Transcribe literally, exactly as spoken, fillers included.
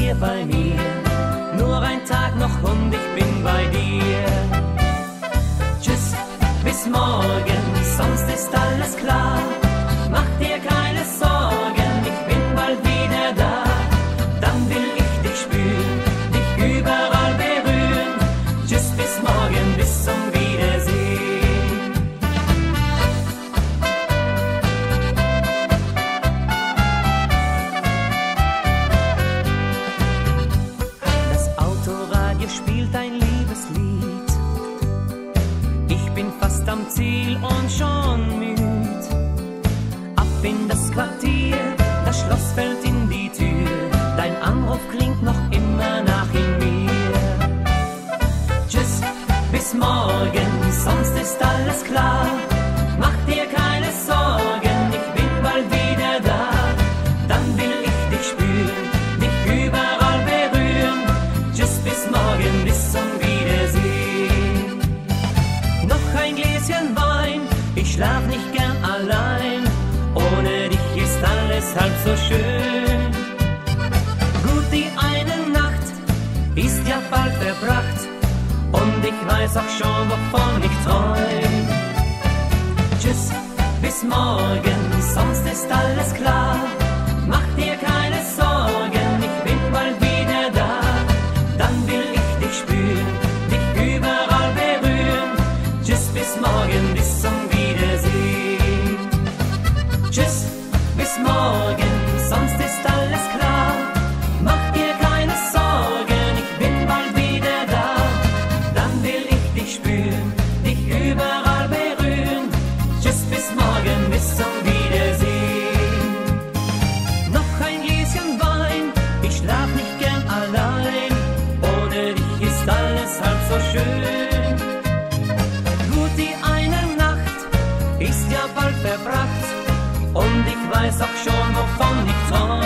hier bei mir. Nur ein Tag noch und ich bin bei dir. Tschüss, bis morgen, sonst ist alles klar. Mach dir keine Sorgen, ich bin bald wieder da. Dann will ich dich spüren, dich überall berühren. Tschüss, bis morgen, bis zum Wiedersehen. Das Autoradio spielt ein Liebeslied. Ich bin fast am Ziel und schon müde. Ab in das Quartier, das Schloss fällt in die Tür. Dein Anruf klingt noch immer nach in mir. Tschüss, bis morgen, sonst ist alles klar. Mach dir keine Sorgen, ich bin bald wieder da. Dann will ich dich spüren, dich überall berühren. Tschüss, bis morgen, bis zum Wiedersehen. Noch ein Gläschen Wein, ich schlaf nicht gern allein. Ohne dich ist alles halb so schön. Gut, die eine Nacht ist ja bald verbracht. Und ich weiß auch schon, wovon ich träum. Tschüss, bis morgen, sonst ist alles klar. Mach dir keine Sorgen, ich bin bald wieder da. Dann will ich dich spüren, dich überall berühren. Tschüss, bis morgen, bis zum Wiedersehen. Tschüss, bis morgen, sonst ist alles klar. Mach dir keine Sorgen, ich bin bald wieder da. Dann will ich dich spüren, dich überall berühren. Tschüss, bis morgen, bis zum Wiedersehen. Noch ein Gläschen Wein, ich schlaf nicht gern allein. Ohne dich ist alles halb so schön. Gut, die eine Nacht ist ja bald verbracht. Und ich weiß auch schon, wovon ich träum.